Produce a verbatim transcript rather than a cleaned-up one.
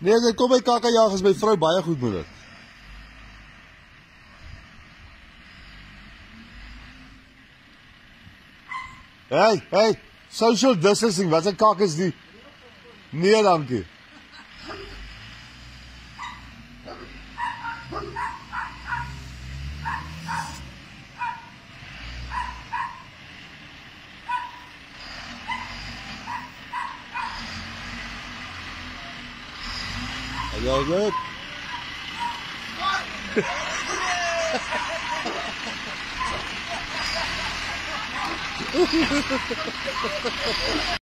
Nee, as ek kom by kakajag is my vrou baie goed met dit. Hey, hey, social distancing, wat 'n kak is die? Nee, dankie. Are you all good?